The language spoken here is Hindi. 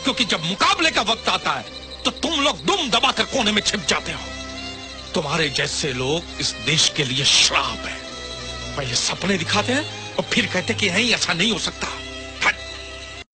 क्योंकि जब मुकाबले का वक्त आता है तो तुम लोग दुम दबाकर कोने में छिप जाते हो। तुम्हारे जैसे लोग इस देश के लिए श्राप है। पहले सपने दिखाते हैं और फिर कहते कि नहीं, ऐसा नहीं हो सकता।